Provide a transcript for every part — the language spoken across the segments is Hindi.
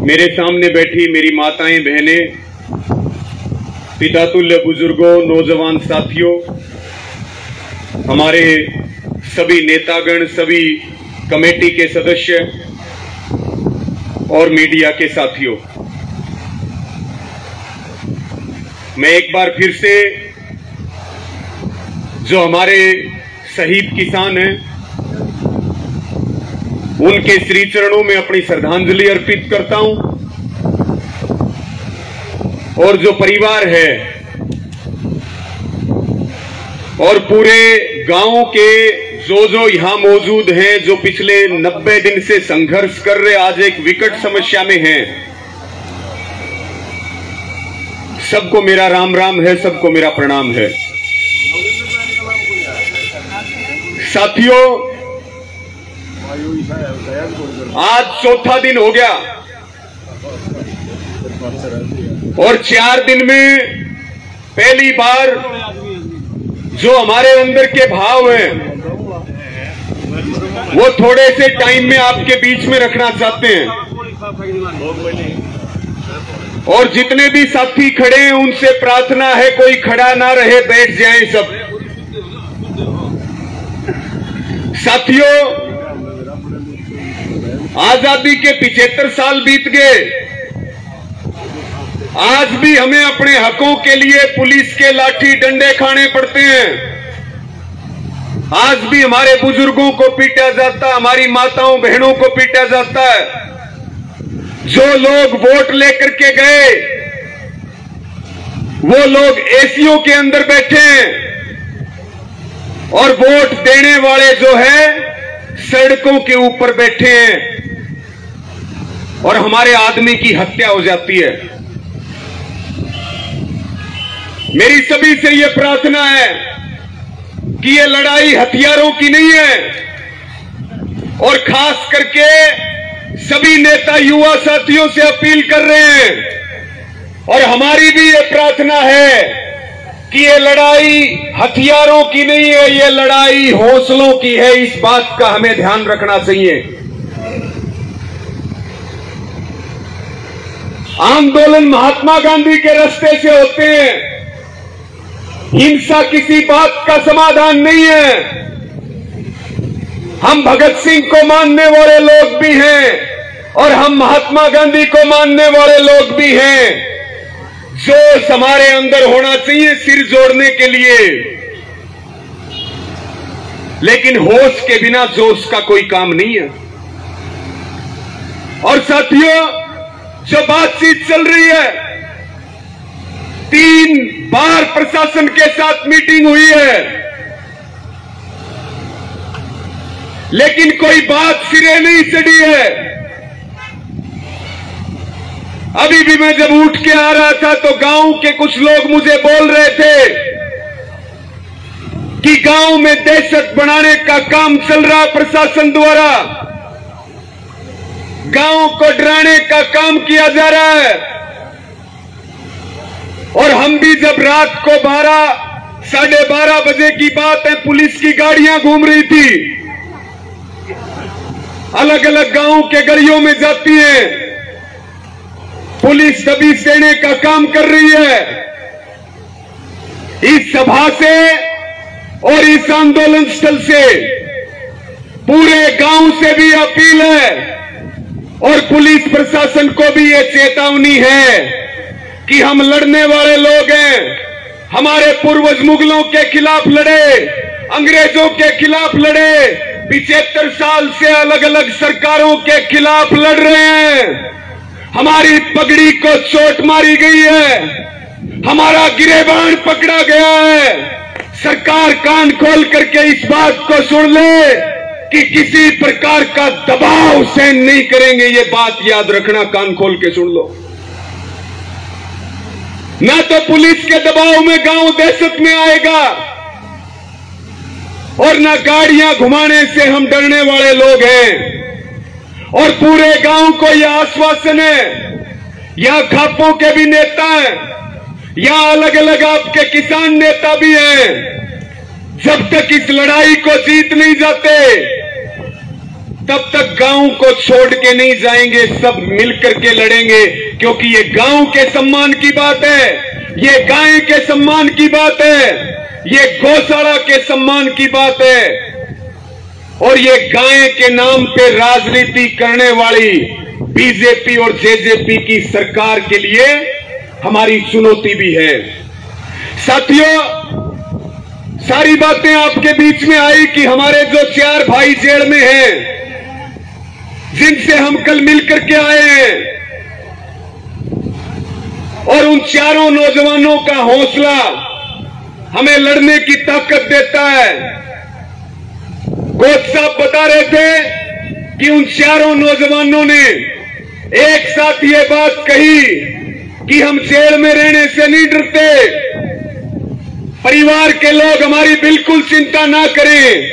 मेरे सामने बैठी मेरी माताएं, बहनें, पितातुल्य बुजुर्गों, नौजवान साथियों, हमारे सभी नेतागण, सभी कमेटी के सदस्य और मीडिया के साथियों, मैं एक बार फिर से जो हमारे शहीद किसान हैं उनके श्री चरणों में अपनी श्रद्धांजलि अर्पित करता हूं और जो परिवार है और पूरे गांव के जो यहां मौजूद हैं, जो पिछले 90 दिन से संघर्ष कर रहे, आज एक विकट समस्या में हैं, सबको मेरा राम राम है, सबको मेरा प्रणाम है। साथियों, आज चौथा दिन हो गया और 4 दिन में पहली बार जो हमारे अंदर के भाव हैं वो थोड़े से टाइम में आपके बीच में रखना चाहते हैं और जितने भी साथी खड़े हैं उनसे प्रार्थना है कोई खड़ा ना रहे, बैठ जाएं सब। साथियों, आजादी के 75 साल बीत गए, आज भी हमें अपने हकों के लिए पुलिस के लाठी डंडे खाने पड़ते हैं। आज भी हमारे बुजुर्गों को पीटा जाता, हमारी माताओं बहनों को पीटा जाता है। जो लोग वोट लेकर के गए वो लोग एसीओ के अंदर बैठे हैं और वोट देने वाले जो है सड़कों के ऊपर बैठे हैं और हमारे आदमी की हत्या हो जाती है। मेरी सभी से यह प्रार्थना है कि ये लड़ाई हथियारों की नहीं है और खास करके सभी नेता युवा साथियों से अपील कर रहे हैं और हमारी भी ये प्रार्थना है कि ये लड़ाई हथियारों की नहीं है, ये लड़ाई हौसलों की है। इस बात का हमें ध्यान रखना चाहिए। आंदोलन महात्मा गांधी के रास्ते से होते हैं, हिंसा किसी बात का समाधान नहीं है। हम भगत सिंह को मानने वाले लोग भी हैं और हम महात्मा गांधी को मानने वाले लोग भी हैं। जोश हमारे अंदर होना चाहिए सिर जोड़ने के लिए, लेकिन होश के बिना जोश का कोई काम नहीं है। और साथियों, जो बातचीत चल रही है, 3 बार प्रशासन के साथ मीटिंग हुई है, लेकिन कोई बात सिरे नहीं चढ़ी है। अभी भी मैं जब उठ के आ रहा था तो गांव के कुछ लोग मुझे बोल रहे थे कि गांव में दहशत बढ़ाने का काम चल रहा प्रशासन द्वारा, गांव को डराने का काम किया जा रहा है। और हम भी जब रात को 12-12:30 बजे की बात है, पुलिस की गाड़ियां घूम रही थी, अलग अलग गांव के गलियों में जाती हैं, पुलिस दबिश देने का काम कर रही है। इस सभा से और इस आंदोलन स्थल से पूरे गांव से भी अपील है और पुलिस प्रशासन को भी ये चेतावनी है कि हम लड़ने वाले लोग हैं। हमारे पूर्वज मुगलों के खिलाफ लड़े, अंग्रेजों के खिलाफ लड़े, 75 साल से अलग अलग सरकारों के खिलाफ लड़ रहे हैं। हमारी पगड़ी को चोट मारी गई है, हमारा गिरेबान पकड़ा गया है। सरकार कान खोल करके इस बात को सुन ले कि किसी प्रकार का दबाव सहन नहीं करेंगे। ये बात याद रखना, कान खोल के सुन लो। ना तो पुलिस के दबाव में गांव दहशत में आएगा और ना गाड़ियां घुमाने से हम डरने वाले लोग हैं। और पूरे गांव को यह आश्वासन है, यहां खापों के भी नेता हैं, यहां अलग अलग आपके किसान नेता भी हैं, जब तक इस लड़ाई को जीत नहीं जाते तब तक गांव को छोड़ के नहीं जाएंगे, सब मिलकर के लड़ेंगे, क्योंकि ये गांव के सम्मान की बात है, ये गाय के सम्मान की बात है, ये गौशाला के सम्मान की बात है। और ये गाय के नाम पे राजनीति करने वाली बीजेपी और जेजेपी की सरकार के लिए हमारी चुनौती भी है। साथियों, सारी बातें आपके बीच में आई कि हमारे जो 4 भाई जेल में हैं, जिनसे हम कल मिलकर के आए हैं, और उन चारों नौजवानों का हौसला हमें लड़ने की ताकत देता है। कोच साहब बता रहे थे कि उन चारों नौजवानों ने एक साथ ये बात कही कि हम जेल में रहने से नहीं डरते, परिवार के लोग हमारी बिल्कुल चिंता ना करें,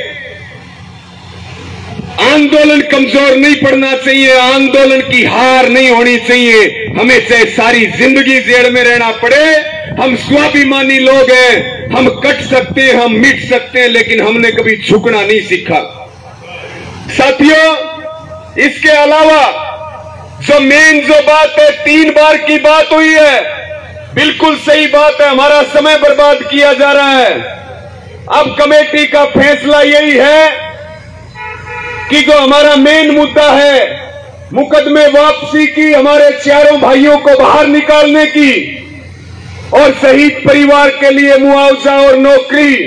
आंदोलन कमजोर नहीं पड़ना चाहिए, आंदोलन की हार नहीं होनी चाहिए, हमें चाहे सारी जिंदगी जेल में रहना पड़े, हम स्वाभिमानी लोग हैं, हम कट सकते हैं, हम मिट सकते हैं, लेकिन हमने कभी झुकना नहीं सीखा। साथियों, इसके अलावा जो बात है, 3 बार की बात हुई है, बिल्कुल सही बात है, हमारा समय बर्बाद किया जा रहा है। अब कमेटी का फैसला यही है कि जो हमारा मेन मुद्दा है, मुकदमे वापसी की, हमारे चारों भाइयों को बाहर निकालने की, और शहीद परिवार के लिए मुआवजा और नौकरी,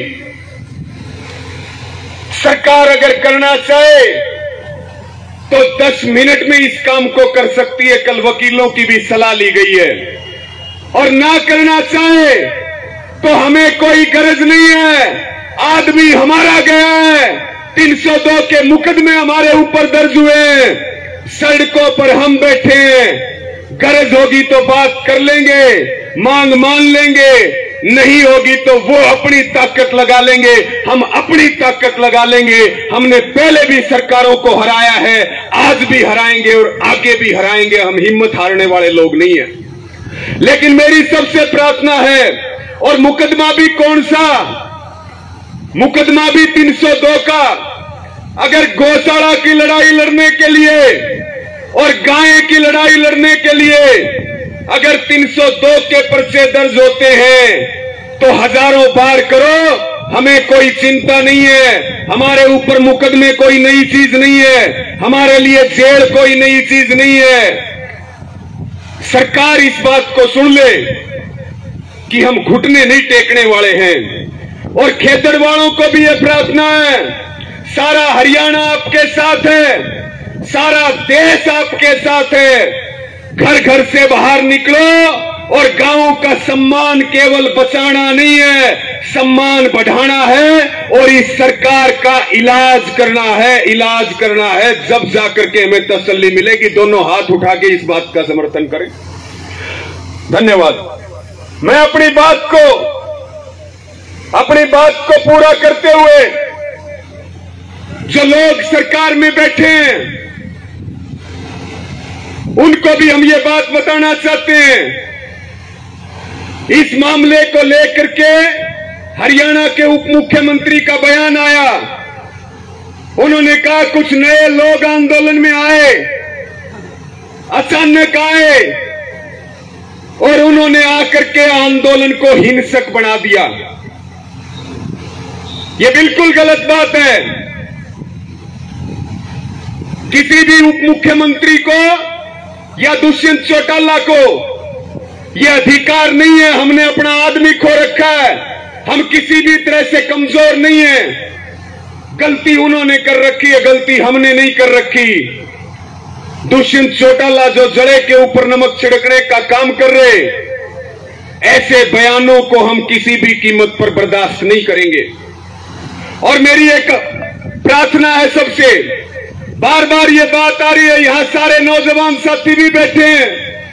सरकार अगर करना चाहे तो 10 मिनट में इस काम को कर सकती है। कल वकीलों की भी सलाह ली गई है। और ना करना चाहे तो हमें कोई गरज नहीं है, आदमी हमारा गया है, 302 के मुकदमे हमारे ऊपर दर्ज हुए हैं, सड़कों पर हम बैठे हैं, गरज होगी तो बात कर लेंगे, मांग मान लेंगे, नहीं होगी तो वो अपनी ताकत लगा लेंगे, हम अपनी ताकत लगा लेंगे। हमने पहले भी सरकारों को हराया है, आज भी हराएंगे और आगे भी हराएंगे, हम हिम्मत हारने वाले लोग नहीं हैं। लेकिन मेरी सबसे प्रार्थना है, और मुकदमा भी कौन सा, मुकदमा भी 302 का, अगर गौशाला की लड़ाई लड़ने के लिए और गाय की लड़ाई लड़ने के लिए अगर 302 के पर्चे दर्ज होते हैं तो हजारों बार करो, हमें कोई चिंता नहीं है, हमारे ऊपर मुकदमे कोई नई चीज नहीं है, हमारे लिए जेल कोई नई चीज नहीं है। सरकार इस बात को सुन ले कि हम घुटने नहीं टेकने वाले हैं। और खेतड़ वालों को भी यह प्रार्थना है, सारा हरियाणा आपके साथ है, सारा देश आपके साथ है, घर घर से बाहर निकलो और गांव का सम्मान केवल बचाना नहीं है, सम्मान बढ़ाना है, और इस सरकार का इलाज करना है, इलाज करना है, जब जाकर के हमें तसल्ली मिलेगी। दोनों हाथ उठा के इस बात का समर्थन करें। धन्यवाद। मैं अपनी बात को पूरा करते हुए, जो लोग सरकार में बैठे हैं उनको भी हम ये बात बताना चाहते हैं, इस मामले को लेकर के हरियाणा के उप मुख्यमंत्री का बयान आया। उन्होंने कहा कुछ नए लोग आंदोलन में आए, अचानक आए, और उन्होंने आकर के आंदोलन को हिंसक बना दिया। ये बिल्कुल गलत बात है। किसी भी उप मुख्यमंत्री को या दुष्यंत चौटाला को यह अधिकार नहीं है, हमने अपना आदमी खो रखा है, हम किसी भी तरह से कमजोर नहीं है। गलती उन्होंने कर रखी है, गलती हमने नहीं कर रखी। दुष्यंत चौटाला जो जड़े के ऊपर नमक छिड़कने का काम कर रहे, ऐसे बयानों को हम किसी भी कीमत पर बर्दाश्त नहीं करेंगे। और मेरी एक प्रार्थना है सबसे, बार बार ये बात आ रही है, यहां सारे नौजवान साथी भी बैठे हैं,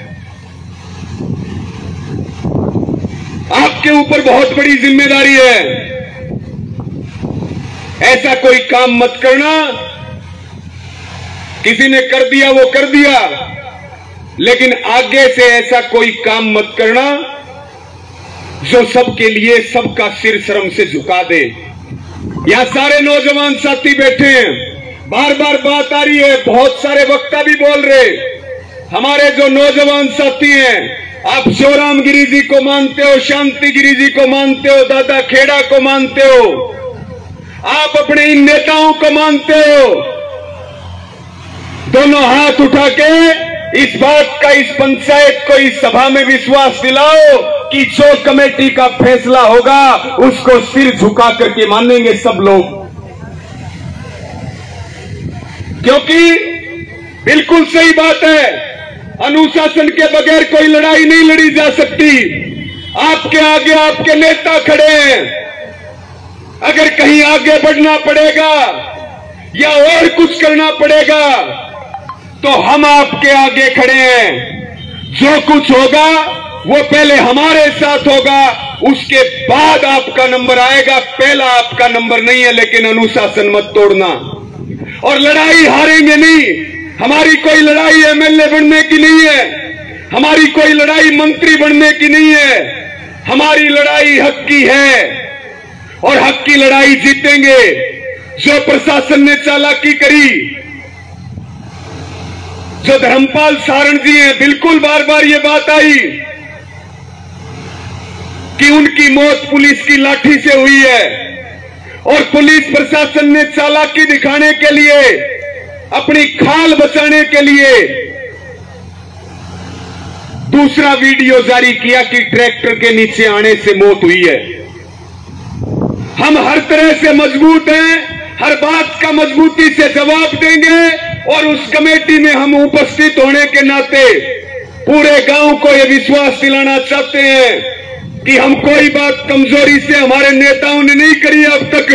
आपके ऊपर बहुत बड़ी जिम्मेदारी है। ऐसा कोई काम मत करना, किसी ने कर दिया वो कर दिया, लेकिन आगे से ऐसा कोई काम मत करना जो सबके लिए सबका सिर शर्म से झुका दे। यहां सारे नौजवान साथी बैठे हैं, बार बार बात आ रही है, बहुत सारे वक्ता भी बोल रहे, हमारे जो नौजवान साथी हैं, आप शिवराम गिरी जी को मानते हो, शांति गिरी जी को मानते हो, दादा खेड़ा को मानते हो, आप अपने इन नेताओं को मानते हो, दोनों हाथ उठा के इस बात का, इस पंचायत को, इस सभा में विश्वास दिलाओ कि जो कमेटी का फैसला होगा उसको सिर झुका करके मानेंगे सब लोग। क्योंकि बिल्कुल सही बात है, अनुशासन के बगैर कोई लड़ाई नहीं लड़ी जा सकती। आपके आगे आपके नेता खड़े हैं, अगर कहीं आगे बढ़ना पड़ेगा या और कुछ करना पड़ेगा तो हम आपके आगे खड़े हैं। जो कुछ होगा वो पहले हमारे साथ होगा, उसके बाद आपका नंबर आएगा, पहला आपका नंबर नहीं है। लेकिन अनुशासन मत तोड़ना, और लड़ाई हारेंगे नहीं। हमारी कोई लड़ाई एमएलए बनने की नहीं है, हमारी कोई लड़ाई मंत्री बनने की नहीं है, हमारी लड़ाई हक की है और हक की लड़ाई जीतेंगे। जो प्रशासन ने चालाकी करी, जो धर्मपाल सारण जी हैं, बिल्कुल बार बार ये बात आई कि उनकी मौत पुलिस की लाठी से हुई है, और पुलिस प्रशासन ने चालाकी दिखाने के लिए, अपनी खाल बचाने के लिए दूसरा वीडियो जारी किया कि ट्रैक्टर के नीचे आने से मौत हुई है। हम हर तरह से मजबूत हैं, हर बात का मजबूती से जवाब देंगे, और उस कमेटी में हम उपस्थित होने के नाते पूरे गांव को यह विश्वास दिलाना चाहते हैं कि हम कोई बात कमजोरी से हमारे नेताओं ने नहीं करी अब तक।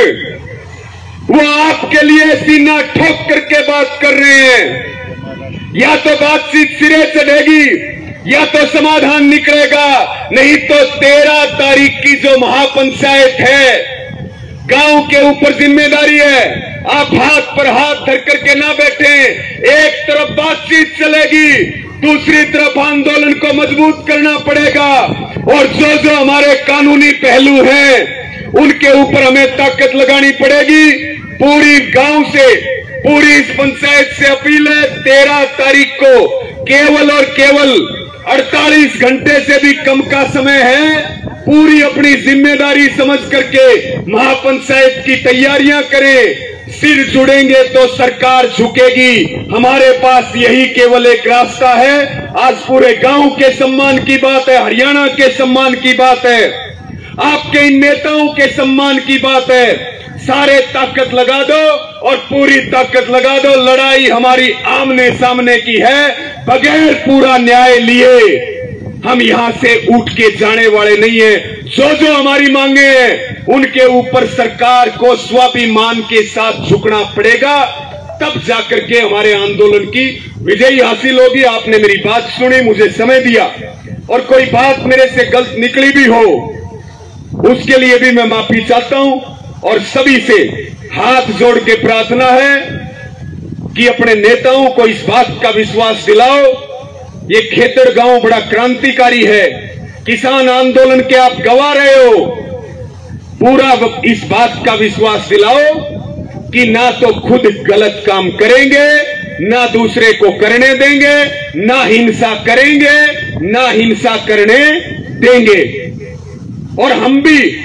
वो आपके लिए सीना ठोक करके बात कर रहे हैं। या तो बातचीत सिरे चढ़ेगी या तो समाधान निकलेगा, नहीं तो 13 तारीख की जो महापंचायत है, गांव के ऊपर जिम्मेदारी है। आप हाथ पर हाथ धर करके ना बैठे। एक तरफ बातचीत चलेगी, दूसरी तरफ आंदोलन को मजबूत करना पड़ेगा, और जो जो हमारे कानूनी पहलू हैं उनके ऊपर हमें ताकत लगानी पड़ेगी। पूरी गांव से, पूरी इस पंचायत से अपील है, 13 तारीख को केवल और केवल 48 घंटे से भी कम का समय है, पूरी अपनी जिम्मेदारी समझ करके महापंचायत की तैयारियां करें। सिर जुड़ेंगे तो सरकार झुकेगी। हमारे पास यही केवल एक रास्ता है। आज पूरे गांव के सम्मान की बात है, हरियाणा के सम्मान की बात है, आपके इन नेताओं के सम्मान की बात है। सारे ताकत लगा दो और पूरी ताकत लगा दो। लड़ाई हमारी आमने सामने की है, बगैर पूरा न्याय लिए हम यहां से उठ के जाने वाले नहीं है। जो जो हमारी मांगे हैं उनके ऊपर सरकार को स्वाभिमान के साथ झुकना पड़ेगा, तब जाकर के हमारे आंदोलन की विजयी हासिल होगी। आपने मेरी बात सुनी, मुझे समय दिया, और कोई बात मेरे से गलत निकली भी हो उसके लिए भी मैं माफी चाहता हूं। और सभी से हाथ जोड़ के प्रार्थना है कि अपने नेताओं को इस बात का विश्वास दिलाओ, ये खेतड़ गांव बड़ा क्रांतिकारी है, किसान आंदोलन के आप गवा रहे हो। पूरा इस बात का विश्वास दिलाओ कि ना तो खुद गलत काम करेंगे, ना दूसरे को करने देंगे, ना हिंसा करेंगे, ना हिंसा करने देंगे। और हम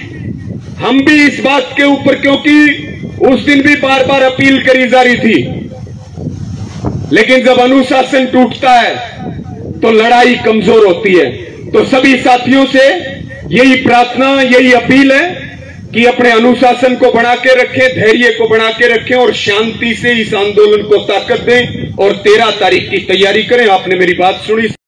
भी इस बात के ऊपर, क्योंकि उस दिन भी बार बार अपील करी जा रही थी, लेकिन जब अनुशासन टूटता है तो लड़ाई कमजोर होती है। तो सभी साथियों से यही प्रार्थना, यही अपील है कि अपने अनुशासन को बना के रखें, धैर्य को बना के रखें, और शांति से इस आंदोलन को ताकत दें, और 13 तारीख की तैयारी करें। आपने मेरी बात सुनी।